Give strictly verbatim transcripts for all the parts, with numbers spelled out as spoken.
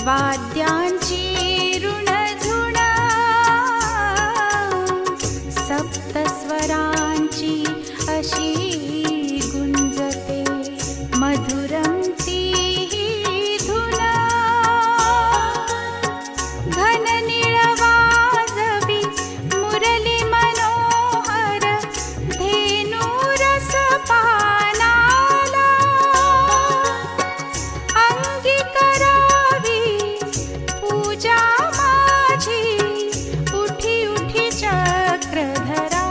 वाद्यांची ऋणधुण सप्तस्वरांची अशी गुंजते मधुरं ती ही धुन घन निळवाजवी मुरली मनोहर धेनु रस पानाला अंगी करावी पूजा माझी उठी उठी चक्रधरा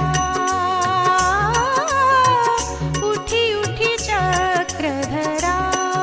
उठी उठी चक्रधरा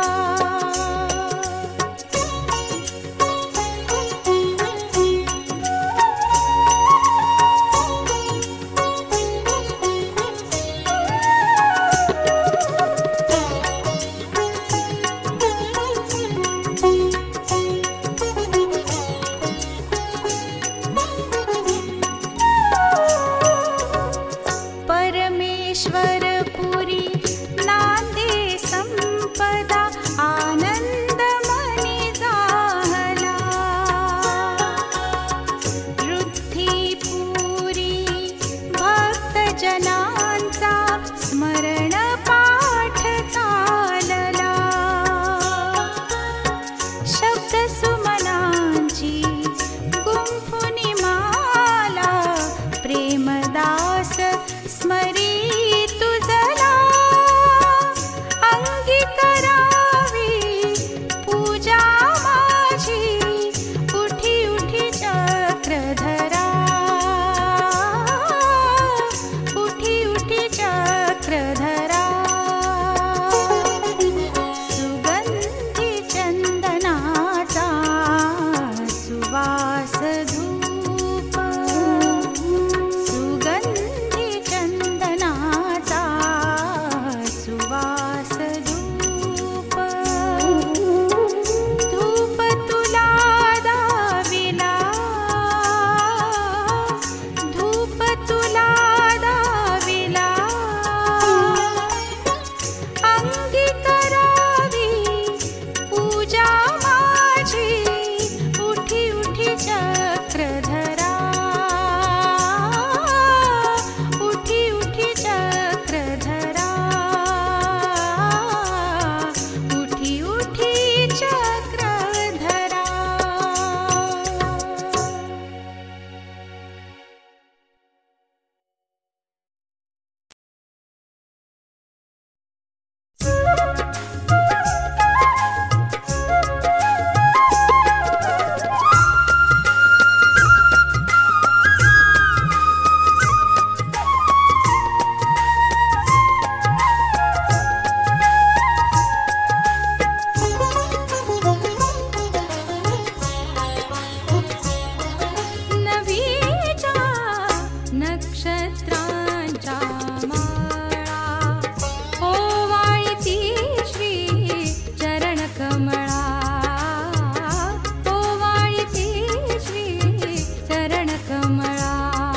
परमेश्वरपुरी नांदे संपदा आनंद मनी जाहला वृद्धिपुरी भक्तजनांचा स्मरण पाठ चालला शब्द सुमनांची गुंफुनी माला प्रेमदास स्मरी तुझला अंगी करावी पूजा माझी उठी उठी चक्रधरा उठी उठी चक्रधरा सुगंधी चंदनाचा सुवास धूप सुगंधी चंदनाचा सुवास धूप धूप तुला दाविला धूप तुला दाविला अंगी करावी पूजा माझी उठी उठी चक्रधरा उठी उठी चक्रधरा उठी उठी चक्रधरा नवीच्या नक्षत्रांच्या माळा ओवाळती श्री चरण कमळा ओवाळती श्री चरण कमळा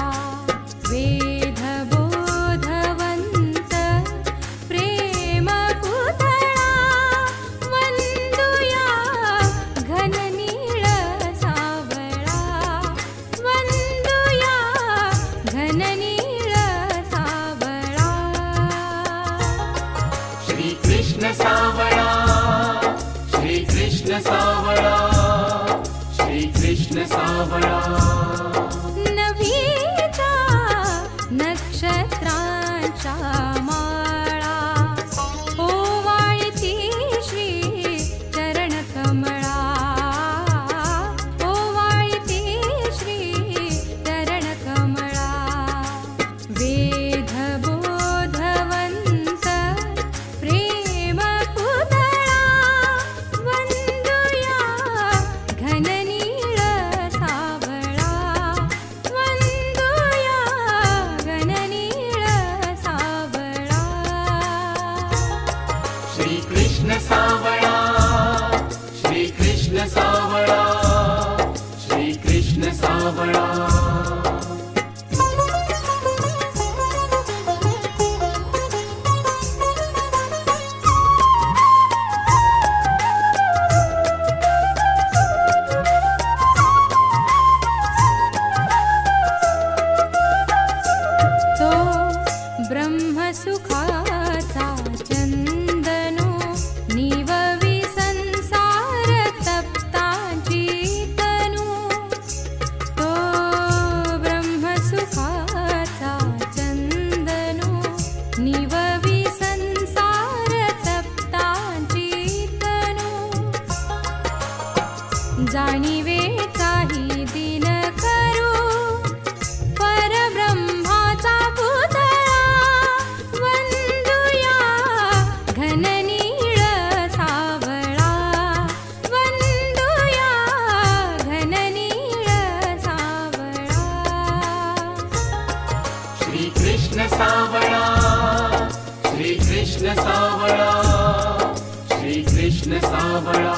वेद बोधवंत प्रेम पुतळा वंदुया घन नीळ सावळा वंदुया घन नीळ सावळा श्री कृष्ण सावळा श्री कृष्ण सावळा श्री कृष्ण सावळा नवीच्या नक्षत्रांच्या माळा ओवाळती श्री चरण कमळा ओवाळती श्री चरण कमळा वेद बोधवंत प्रेम पुतळा वंदुया घन नीळ सावळा वंदुया घन नीळ सावळा श्री कृष्ण सावळा श्री कृष्ण सावळा श्री कृष्ण सावळा जाणिवेचाही दिन करू परब्रह्माचा पुतळा वंदुया घननीळ सावळा वंदुया घननीळ सावळा श्री कृष्ण सावळा श्री कृष्ण सावळा श्री कृष्ण सावळा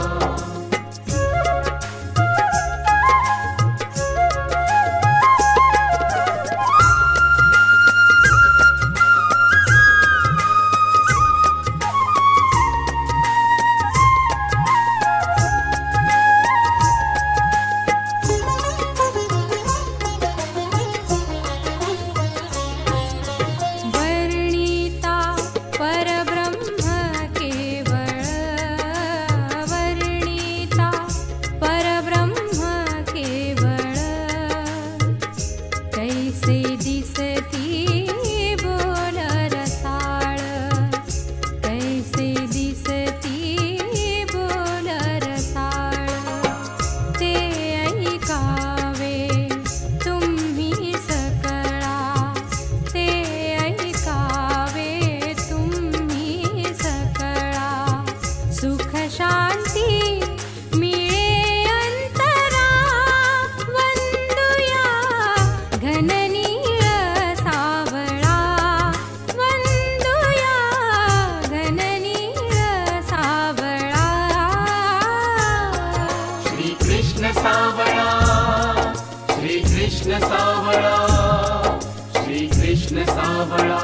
वर्णिता परब्रह्म केवळ वर्णिता परब्रह्म केवळ कैसे दिसती बोल रसाळ कैसे दिसती बोल रसाळ ते ऐकावे तुम्ही सकळा ते ऐकावे तुम्ही सकळा सुख शांती मिळे अंतरा वंदुया घननीळ सावळा वंदुया घननीळ सावळा श्री कृष्ण सावळा श्री कृष्ण सावळा श्री कृष्ण सावळा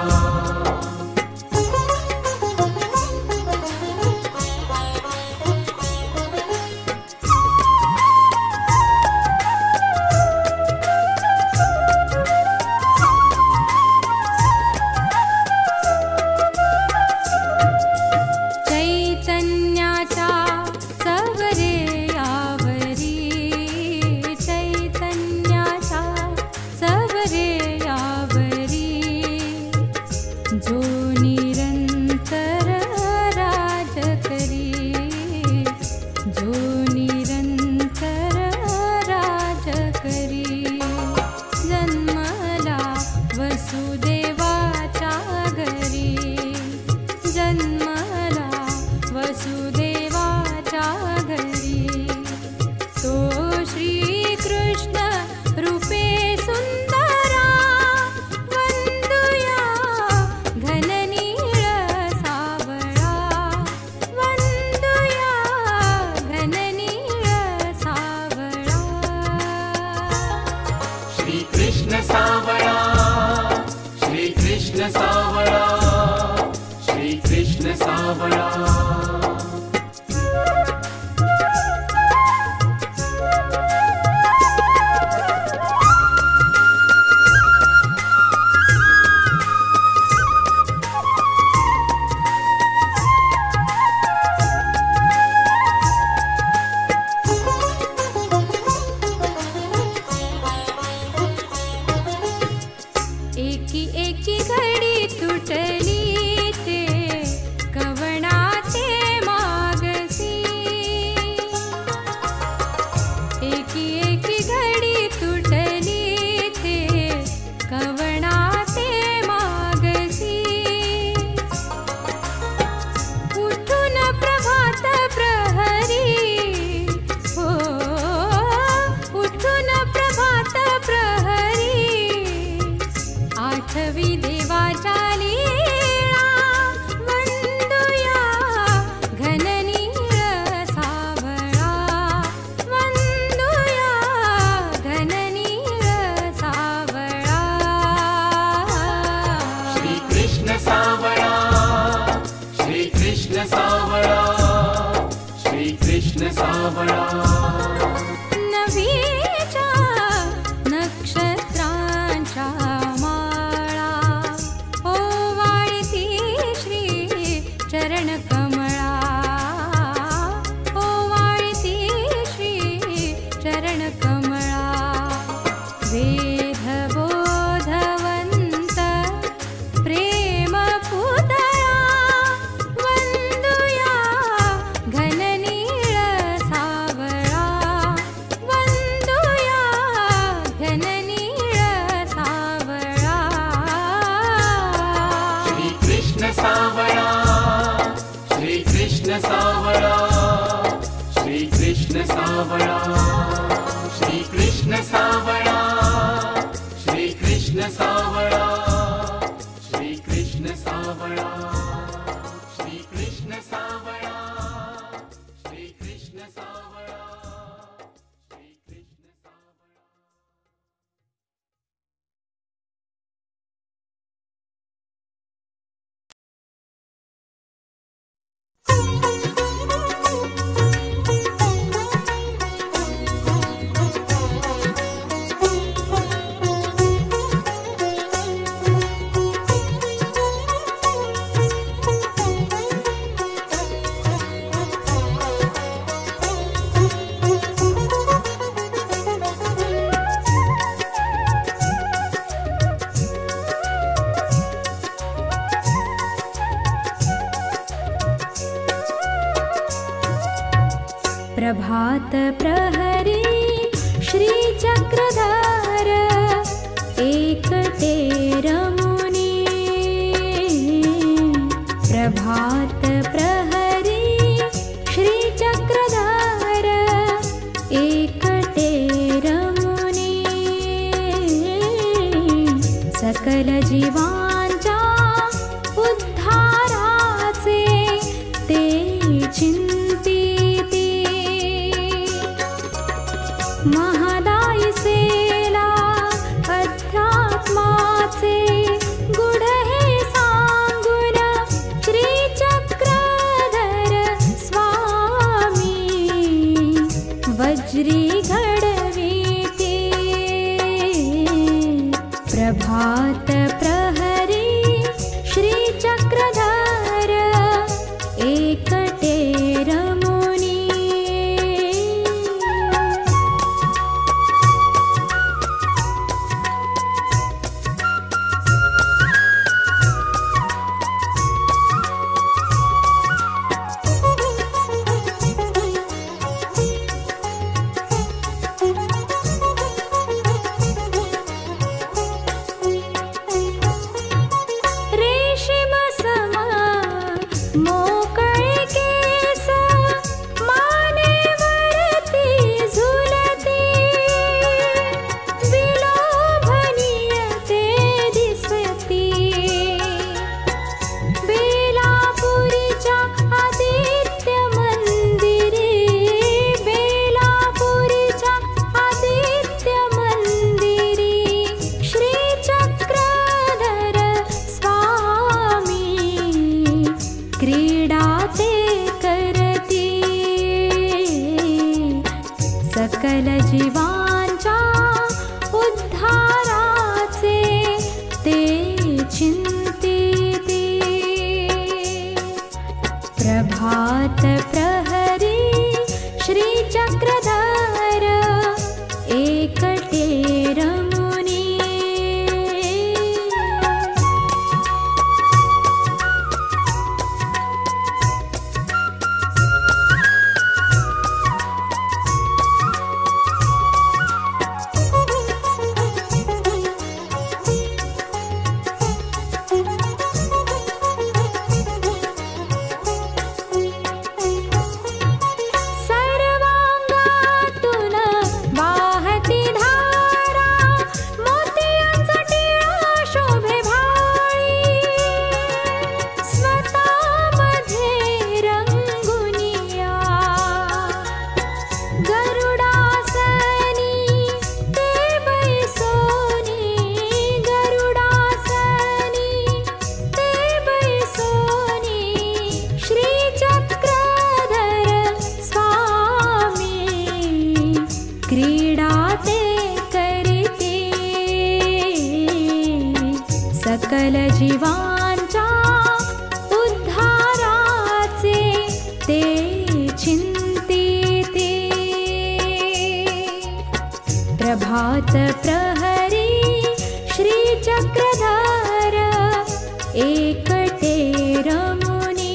चैतन्याचा सवरे यावरी चैतन्याचा सवरे यावरी जो निरंतर राज करी जो निरंतर राज करी जन्मला वसुदेवाच्या घरी जन्मला वसुदेवाच्या घरी तो श्रीकृष्ण रूपे सुंदरा वंदुया घननीळ सावळा वंदुया घननीळ सावळा श्री कृष्ण सावळा श्री कृष्ण सावळा श्री कृष्ण सावळा एकी एकी घडी तुटली ते कवणाचे मागसी एकी एकी घडी तुटली ते कवणाचे मागसी उठून प्रभात प्रहरी हो उठून प्रभात प्रहरी आठवी देवाच्या लीळा वंदुया घननीळ सावळा वंदुया घननीळ सावळा श्री कृष्ण सावळा श्री कृष्ण सावळा श्री कृष्ण सावळा नवीच्या नक्षत्रांच्या माळा ओवाळती श्री चरण कमळा ओवाळती श्री चरण कमळा वेद बोधवंत प्रेम पुतळा वंदुया घननीळ सावळा श्री कृष्ण सावळा श्री कृष्ण सावळा श्री कृष्ण सावळा श्री कृष्ण सावळा श्री कृष्ण सावळा श्री कृष्ण सावळा श्री कृष्ण सावळा। प्रभात प्रहरी श्री चक्रधर एकटे रमुनी। प्रभात प्रहरी श्री चक्रधर एकटे रमुनी। सकल जीवांच्या उद्धाराचे ते चिंती महादाई सेला अध्यात्माचे गुढ हे सांगून श्री चक्रधर स्वामी वज्री घडविते। प्रभात प्रहरी श्री चक्रधर एकटे रमुनी। सकल जीवांच्या उद्धाराचे ते चिंतिते। प्रभात प्रहरी श्री चक्रधर एकटे रमुनी। सकल जीवांच्या उद्धाराचे ते चिंतिते। प्रभात प्रहरी श्री चक्रधर एकटे रमुनी।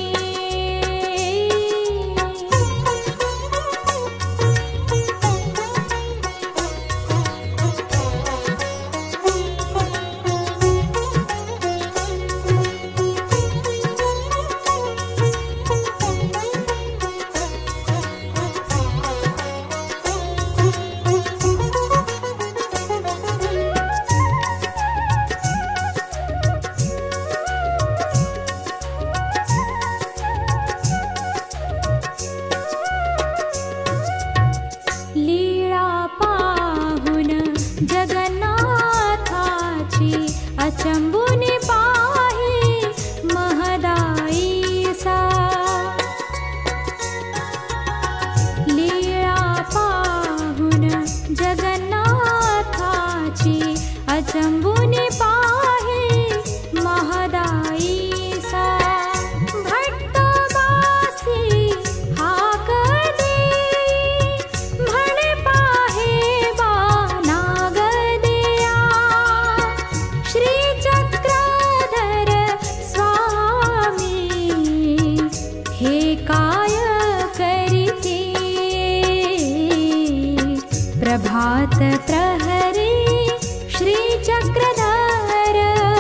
प्रभात प्रहरी श्रीचक्रधर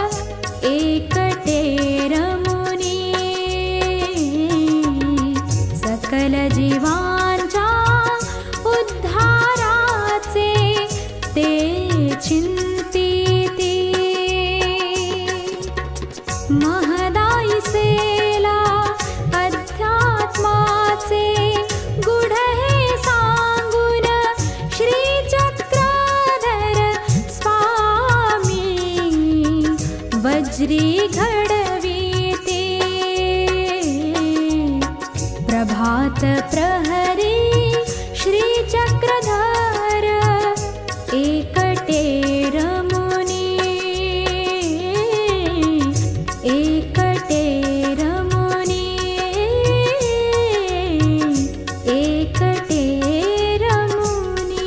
एकटे रमुनी सकल जीवांच्या उद्धाराचे ते चिंतिती महदाई सेला अध्यात्माचे गुढ हे सांगून श्रीचक्रधर स्वामी वज्री घडविते प्रभात प्रहरी श्रीचक्रधर एकटे रमुनी एकटे रमुनी एकटे रमुनी।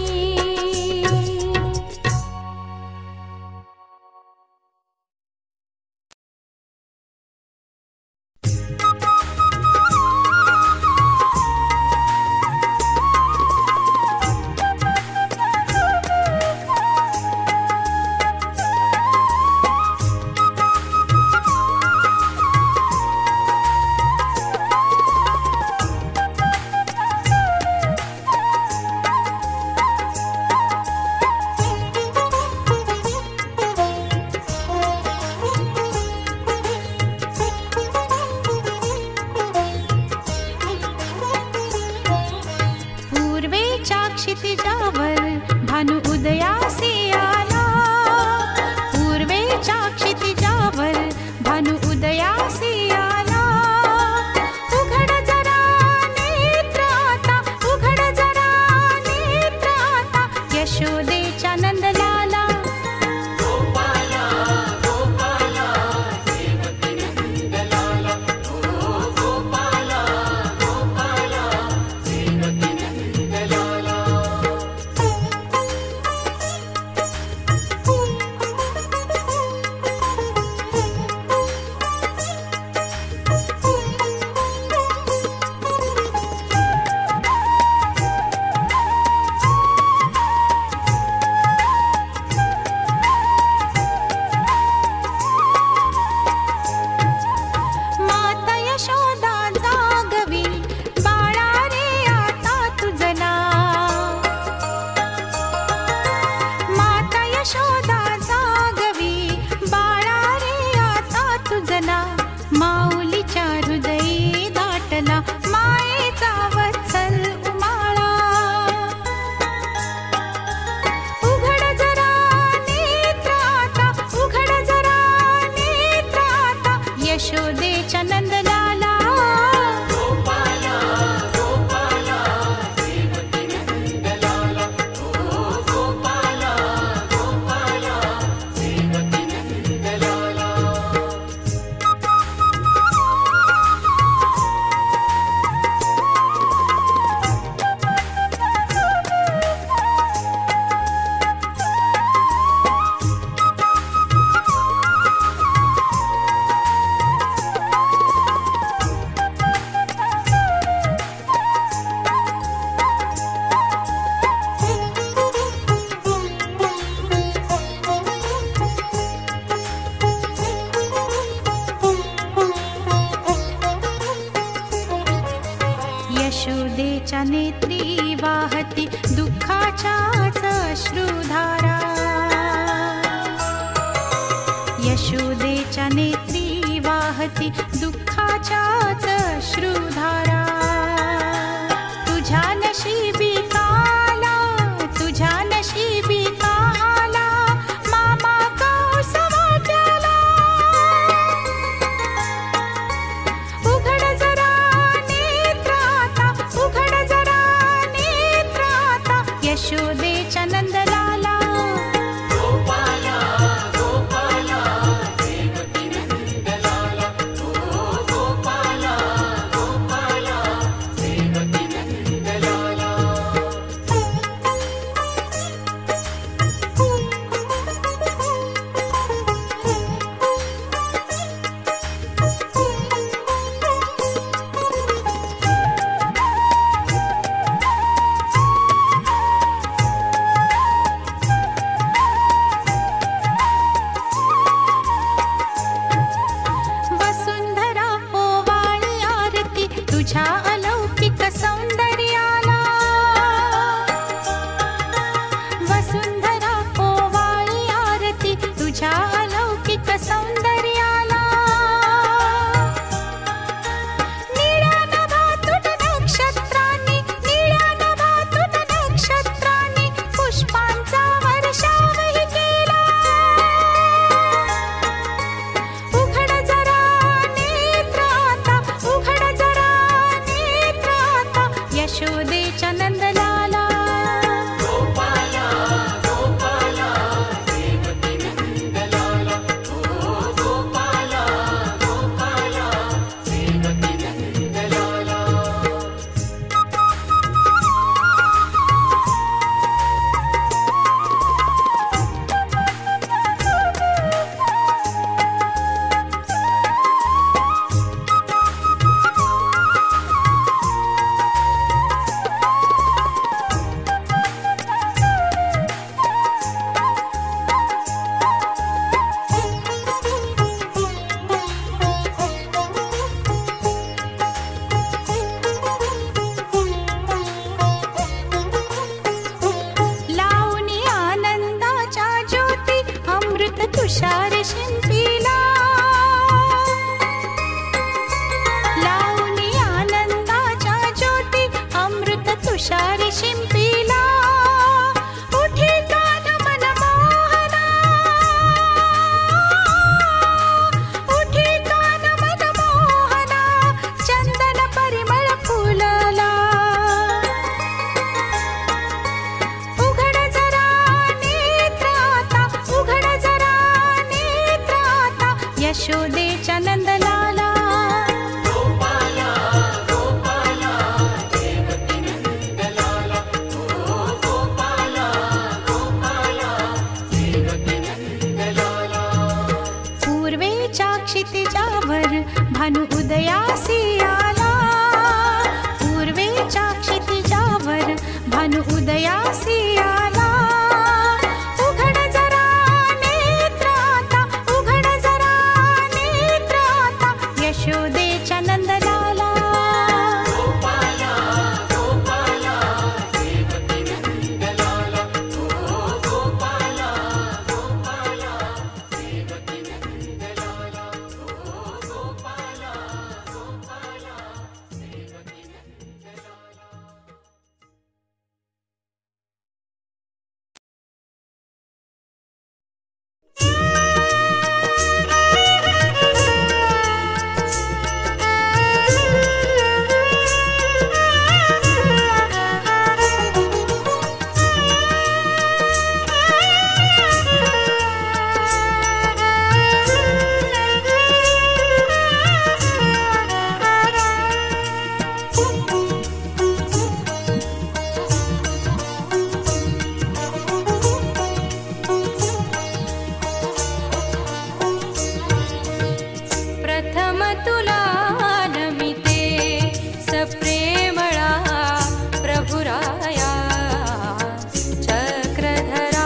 पूर्वेच्या क्षितिजावर भानु उदयासी आला पूर्वेच्या क्षितिजावर भानु उदयासी आला उघड जरा नेत्र आता उघड जरा नेत्र आता यशोदेच्या नंदलाला गोपाला गोपाला देवकी नंदलाला ओ गोपाला गोपाला देवकी नंदलाला। माता यशोदा जागवी बाळा रे आता तुझला माता यशोदा जागवी बाळा रे आता तुझला माऊलीच्या हृदयी दाटला मायेचा वत्सल उमाळा उघड जरा नेत्र आता उघड जरा नेत्र आता यशोदेच्या नंदलाला गोपाला गोपाला देवकी नंदलाला ओ गोपाला गोपाला देवकी नंदलाला। यशोदेच्या नेत्री वाहती दुःखाच्याच अश्रुधारा यशोदेच्या नेत्री वाहती दुःखाच्याच अश्रुधारा तुझ्या नशिबी काला तुझ्या नशिबी काला मामा कौस वाट्याला उघड जरा नेत्र आता उघड जरा नेत्र आता यशोदेच्या नंदलाला गोपाला गोपाला देवकी नंदलाला ओ गोपाला गोपाला देवकी नंदलाला। शिंपीला उठी कान मन मोहना उठी कान मन मोहना चंदन परिमळ फुलला उघड जरा नेत्र आता उघड जरा नेत्र आता यशोदेच्या नंदलाला गोपाला गोपाला देवकी नंदलाला ओ गोपाला गोपाला देवकी नंदलाला पूर्वेच्या क्षितिजावर भानु उदयासी आला पूर्वेच्या क्षितिजावर भानु उदयासी आला उघड जरा नेत्र आता उघड जरा नेत्र आता यशोदेच्या नंदलाला गोपाला गोपाला देवकी नंदलाला ओ गोपाला गोपाला देवकी नंदलाला ओ गोपाला गोपाला देवकी नंदलाला प्रथम तुला नमिते सप्रेमळा प्रभुराया चक्रधरा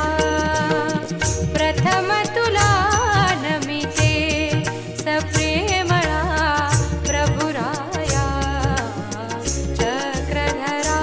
प्रथम तुला नमिते सप्रेमळा प्रभुराया चक्रधरा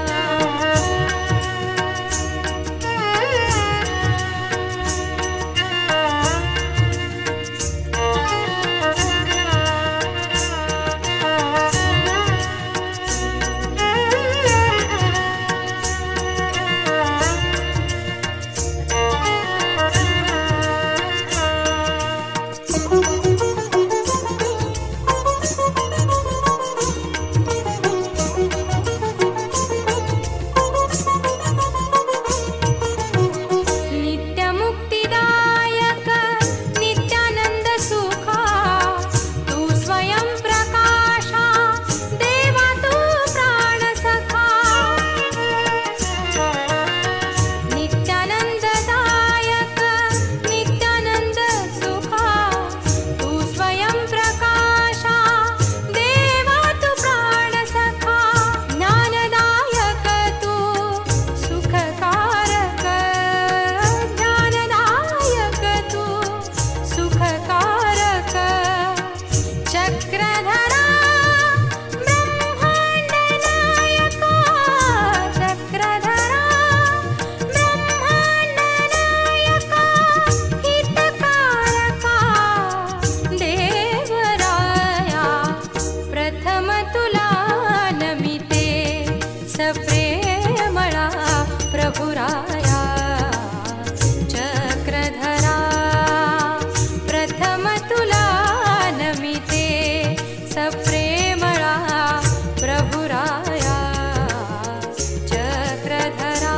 नित्यमुक्तिदायक नित्यानंद सुखा तू स्वयं प्रकाशा देवा तू प्राण सखा नित्यानंददायक नित्यानंद सुखा तू स्वयं प्रकाशा देवा तू प्राण सखा ज्ञानदायक तू सुखकारक ज्ञानदायक तू सुखकारक चक्रधरा ब्रह्मांड नायका चक्रधरा ब्रह्मांड नायका हितकारका देवराया प्रथम तुला नमिते सप्रेमळा प्रभुराया चक्रधरा प्रथम तुला नमिते सप्रेमळा प्रभुराया चक्रधरा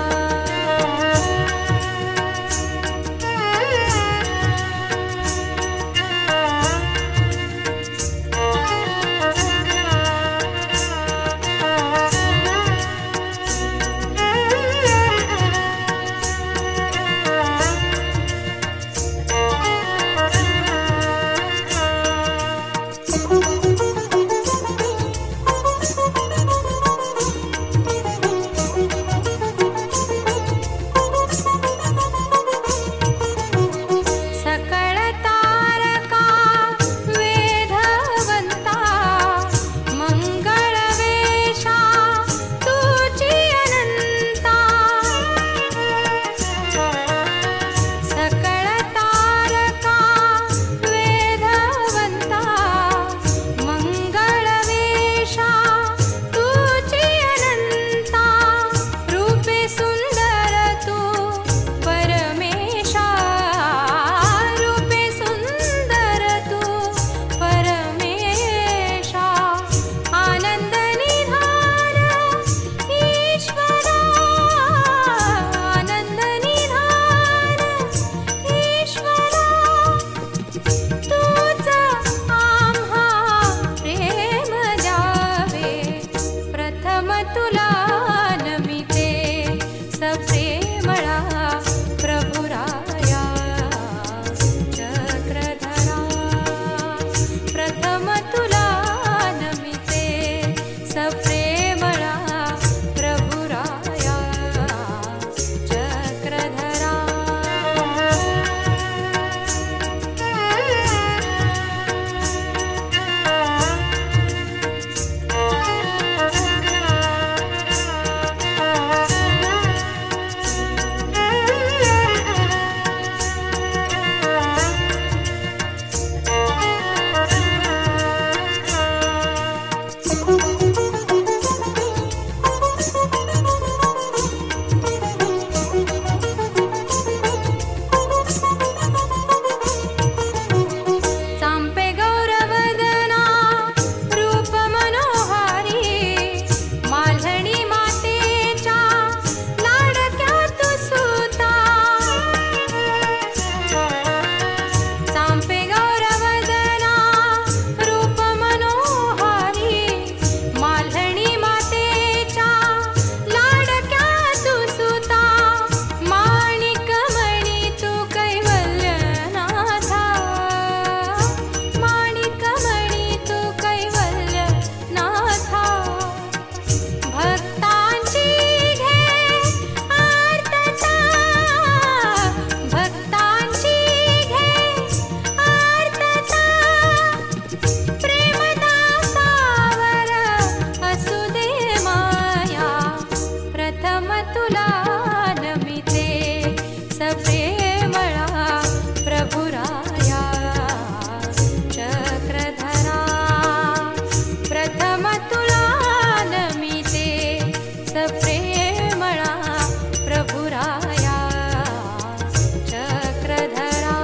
तुला नमिते सप्रेमळा प्रभुराया चक्रधरा प्रथम तुला नमिते सप्रेमळा प्रभुराया चक्रधरा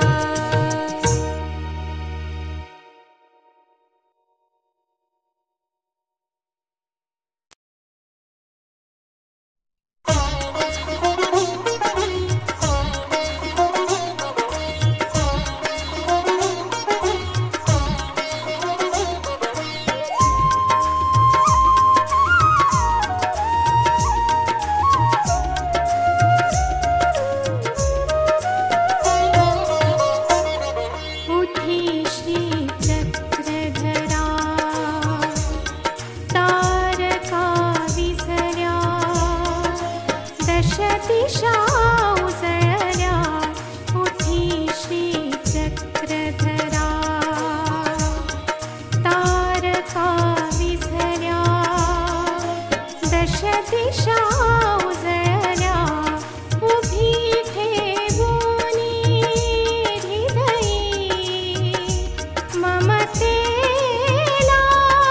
उठी श्री चक्रधरा तारका विसर्या दश दिशा उजळल्या उठी श्री चक्रधरा तारका विसर्या दश दिशा उजळल्या उभी ठेवूनी हृदयी ममतेला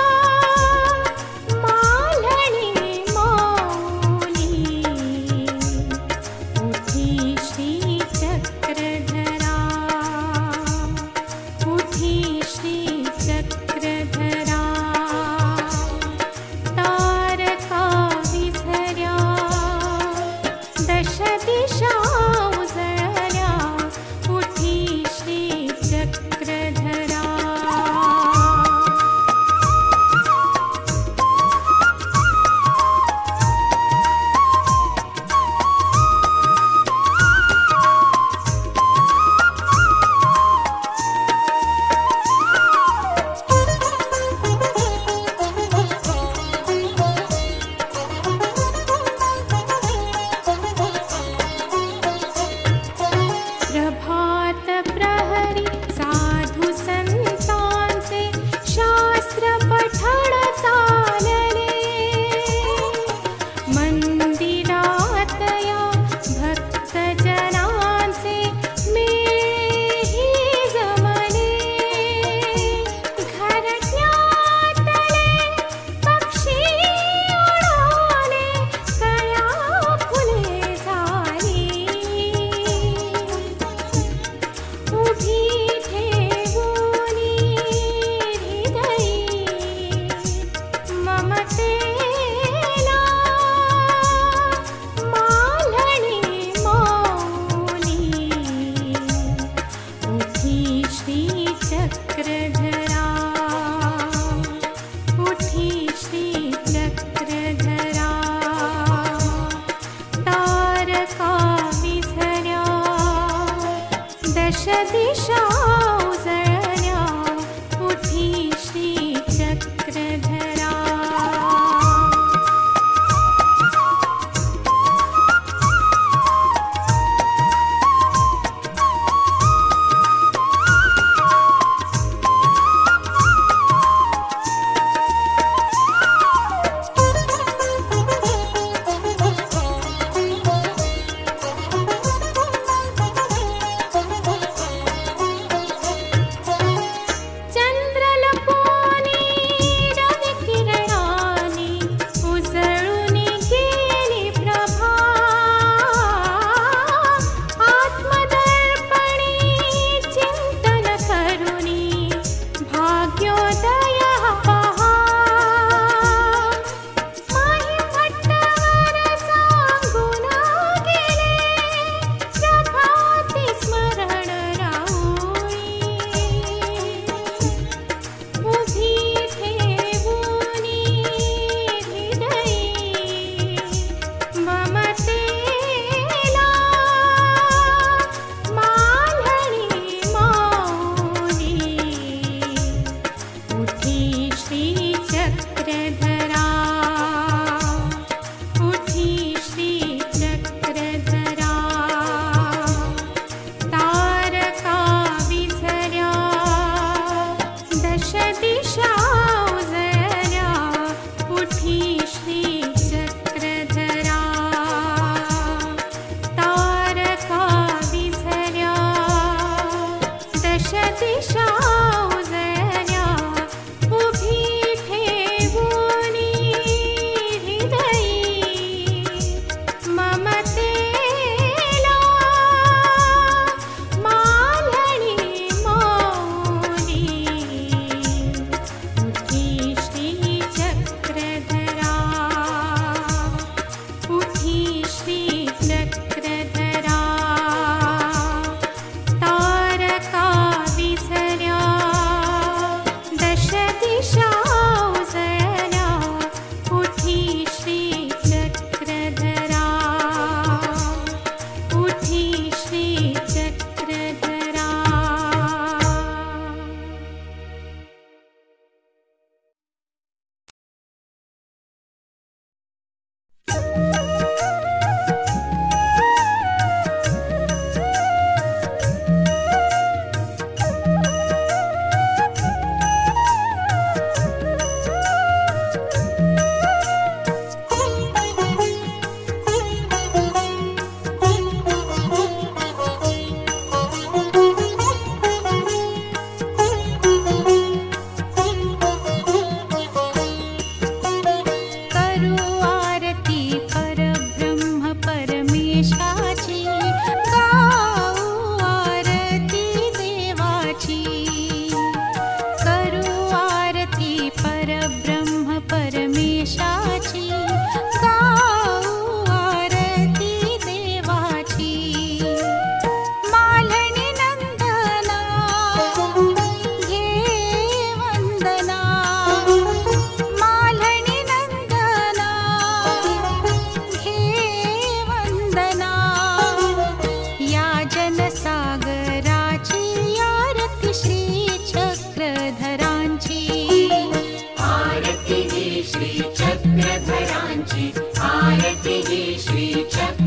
मालणी माऊली उठी श्री चक्रधरा उठी श्री चक्रधरा तारका विसर्या दश दिशा उजळल्या उठी श्री चक्रधरा प्रभात प्रहरी साधु संतांचे शास्त्र पठण चालले मंदिरात या भक्त जनांचे मेळही जमले घरट्यातले पक्षी उडाले कळ्या फुले झाली उभी ठेवूनी हृदयी ममतेला मालणी माऊली उठी श्री चक्रधरा उठी श्री चक्रधरा तारका विसर्या दश दिशा उजळल्या उठी श्री चक्रधरा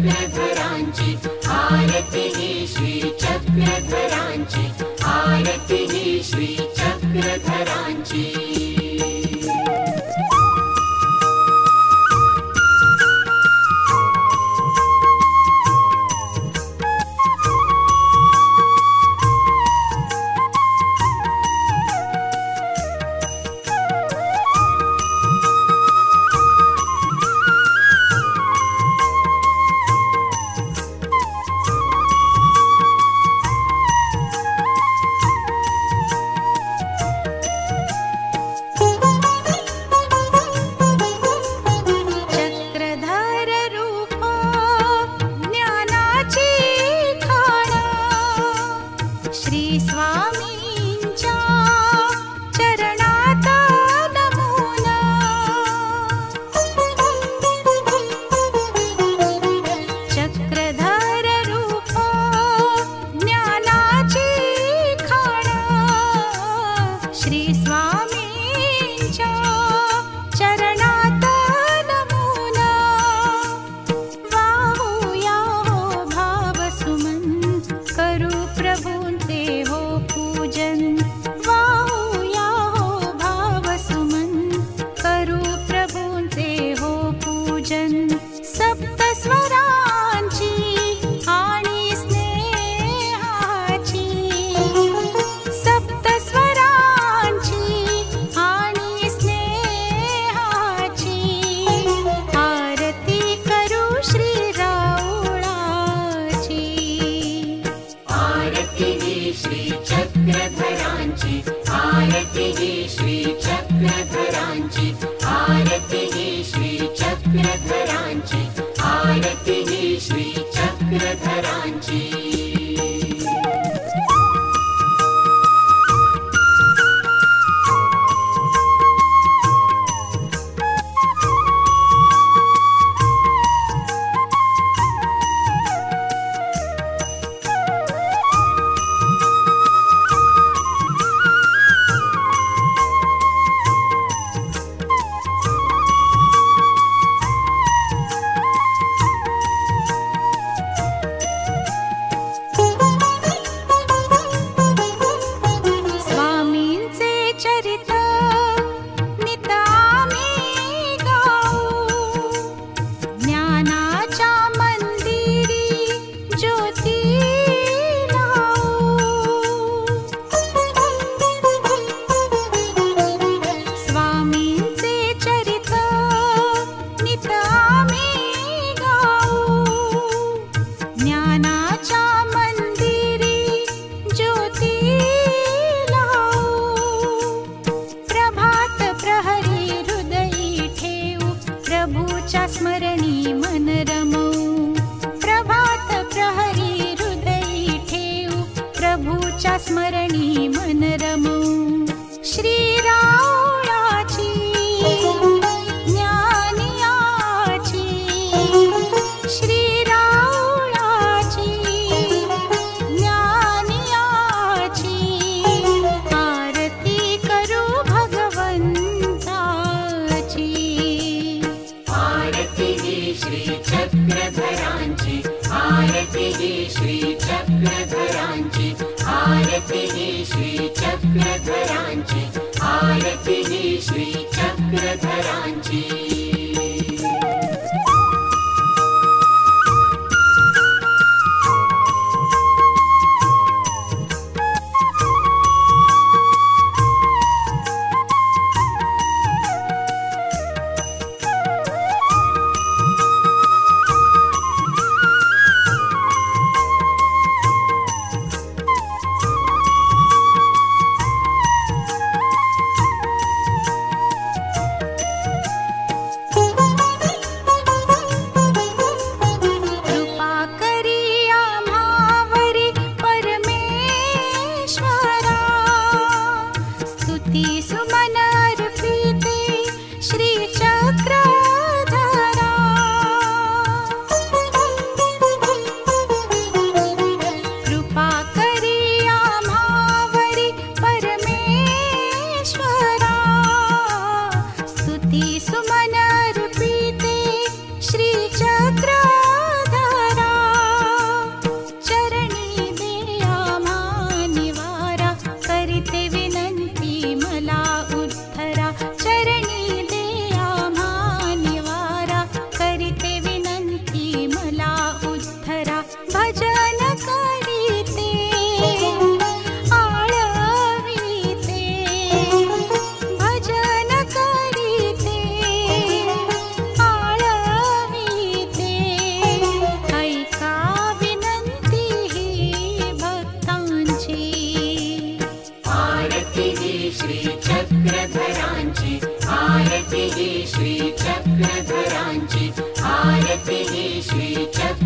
चक्रधरांची आरती ही श्री चक्रधरांची आरती ही श्री चक्रधरांची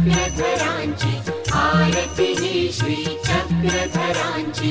चक्रधरांची आरती ही श्री चक्रधरांची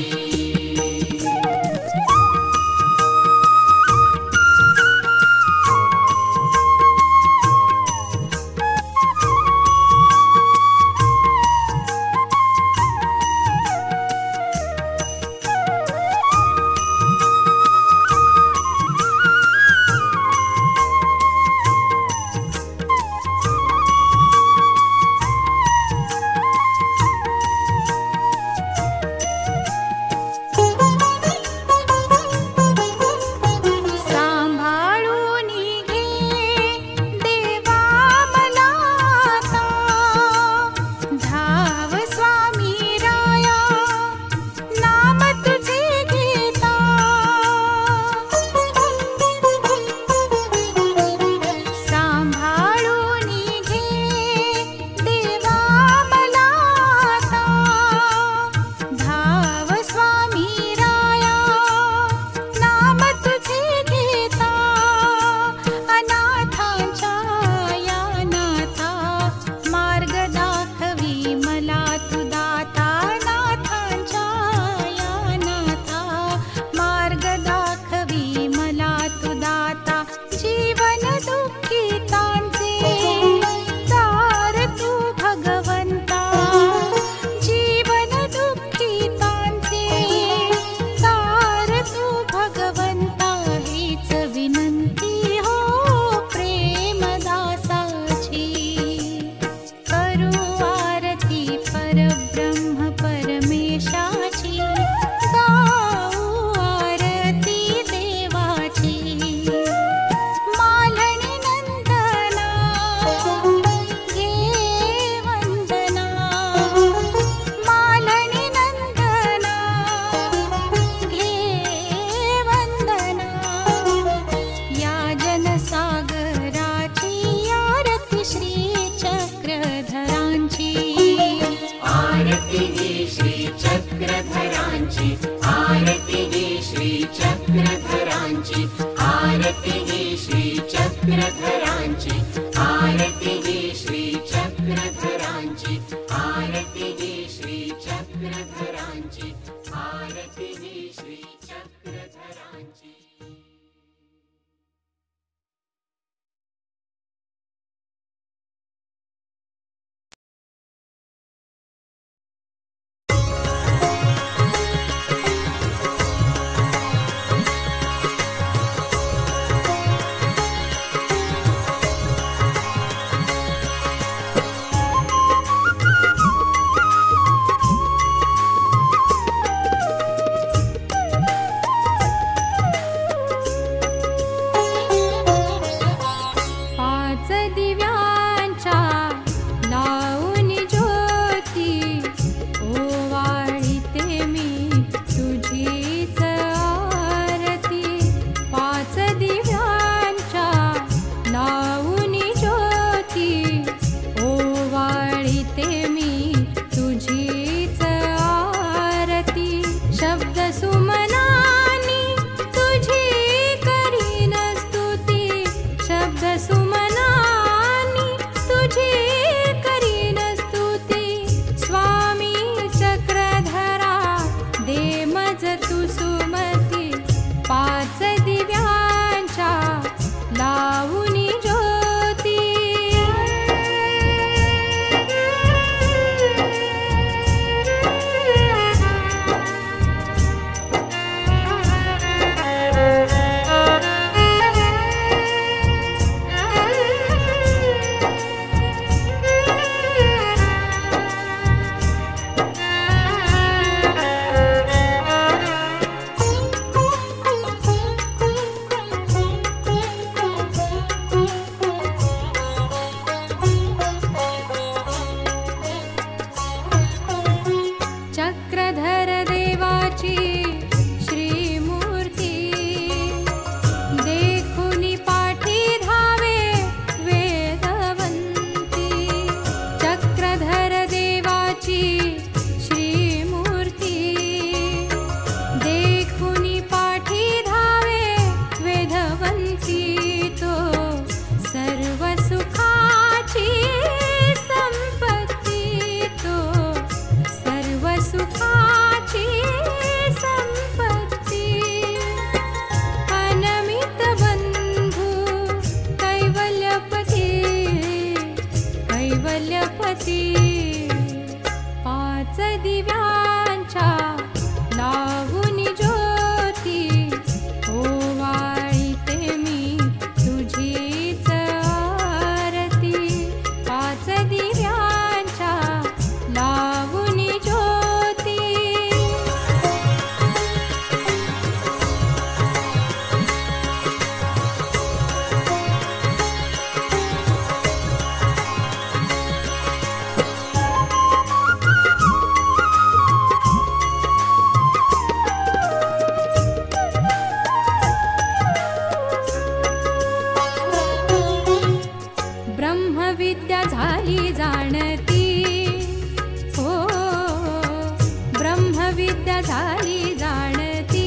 दिव्य झाली जाणती,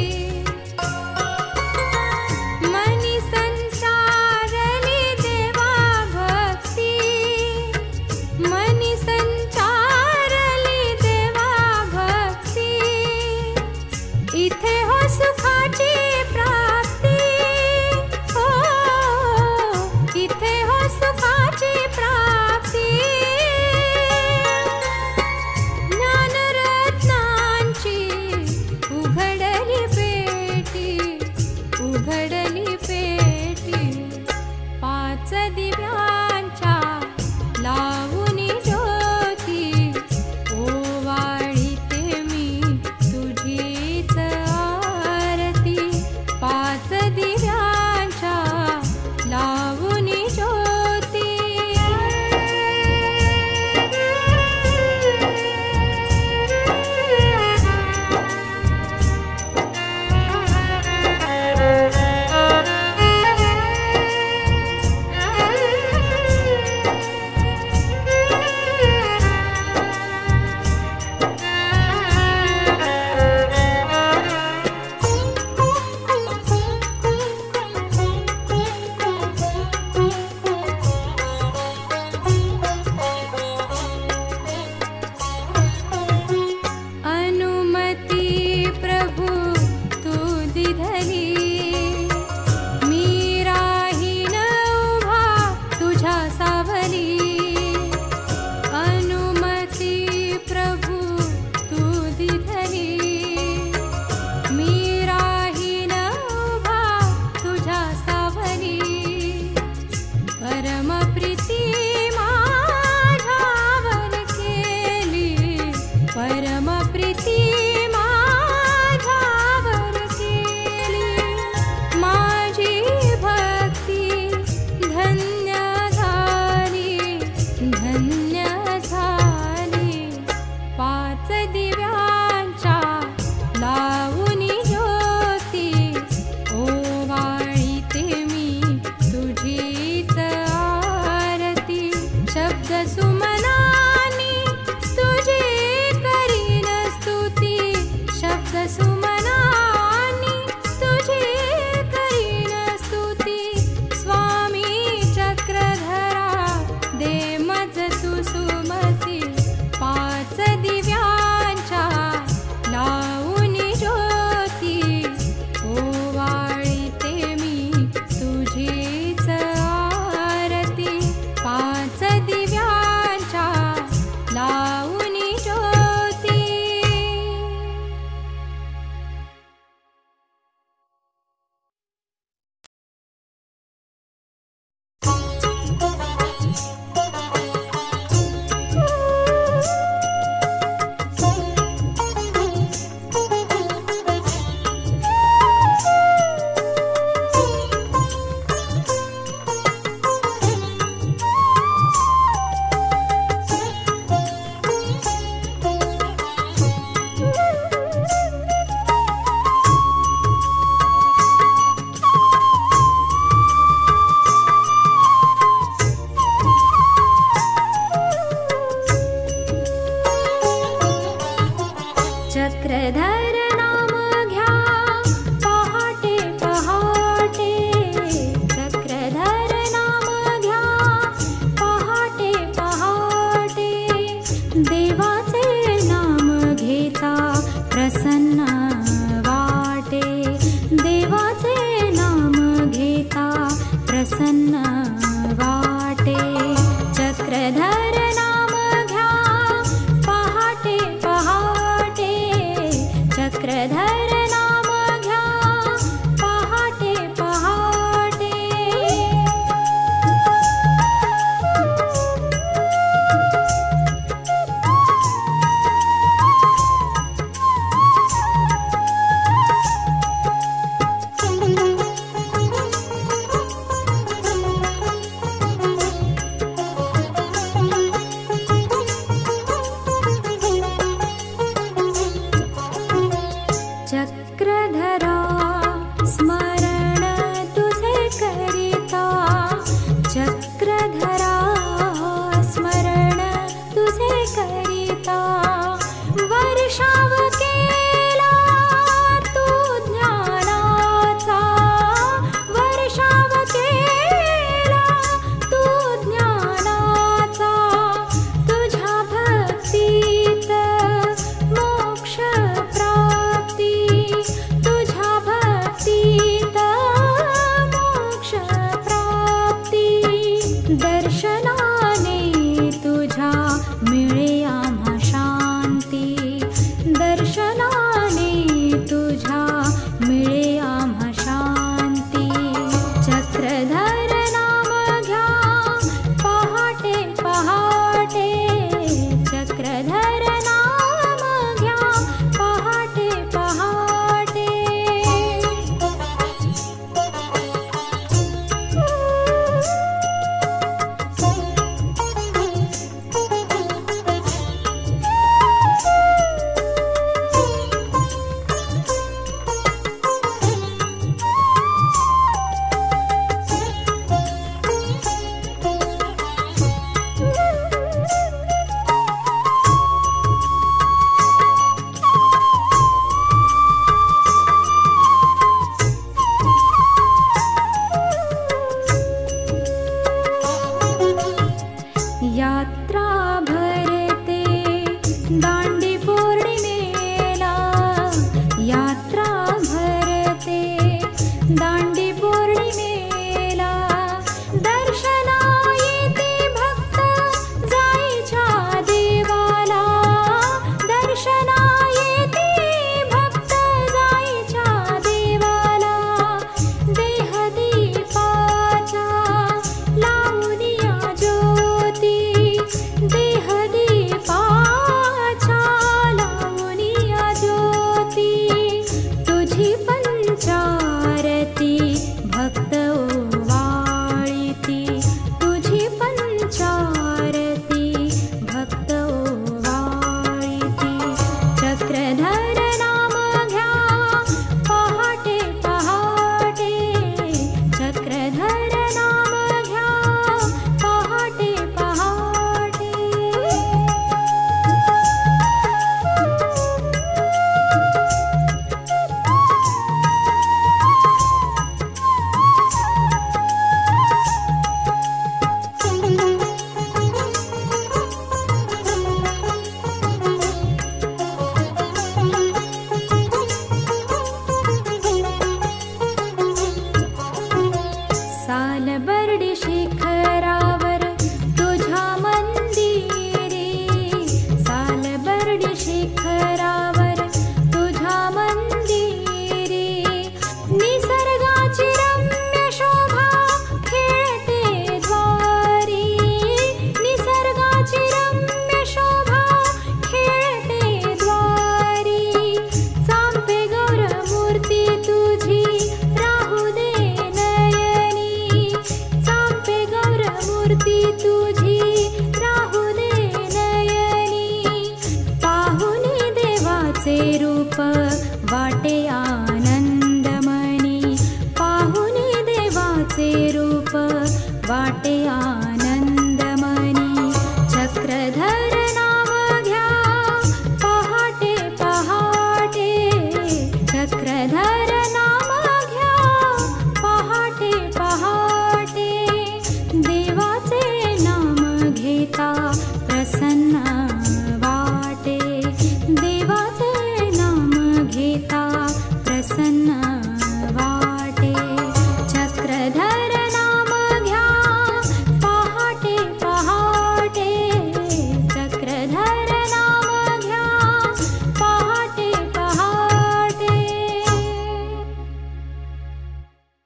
मनी संचारली देवा भक्ती, मनी संचारली देवा भक्ती, इथे हो सुखाची प्राप्ती, हो इथे हो सुखाची प्राप्ती, ज्ञानरत्नांची उघडली पेटी, उघडली पेटी, पाच दिव्यांच्या लावूनी ज्योती, ओवाळीते मी तुझीच आरती, पाच दिव्यांच्या लावूनी ज्योती. अनुमती प्रभु तू दिधली, मी राहीन उभा तुझ्या सावली, अनुमती प्रभु तू दिधली, मी राहीन उभा तुझ्या सावली, परम प्रीती माझ्यावर केली, परम प्रीती माझ्यावर केली, माझी भक्ती धन्य झाली, धन्य झाली, पाच दिव्यांच्या लावूनी ज्योती, ओवाळीते मी तुझीच आरती, शब्द सुमनानी तुझी करीन स्तुती, शब्द सुमनानी तुझी करीन स्तुती, स्वामी चक्रधरा दे मज तू सुमती, पाच दिव्यांच्या लावूनी ज्योती, ओवाळीते मी तुझीच आरती, पाच दिव्यांच्या लावूनी ज्योती. चक्रधर नाम घ्या पहाटे पहाटे, चक्रधर नाम घ्या पहाटे पहाटे, देवाचे नाम घेता प्रसन्न वाटे, देवाचे नाम घेता प्रसन्न वाटे, चक्रधर नाम घ्या पहाटे पहाटे, चक्रधर नाम घ्या पहाटे पहाटे. वाटे आनंदमनी पाहुनी देवाचे रूप वाटे आनंदमनी चक्रधर नाम घ्या पहाटे पहाटे चक्रधर नाम घ्या पहाटे पहाटे देवाचे नाम घेता प्रसन्न